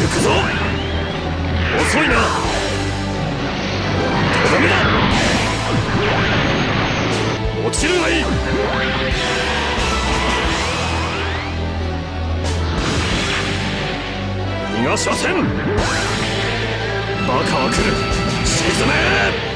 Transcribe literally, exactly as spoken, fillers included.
行くぞ。遅いな。とどめだ。落ちるがいい。逃がしません。バカは来る。沈め。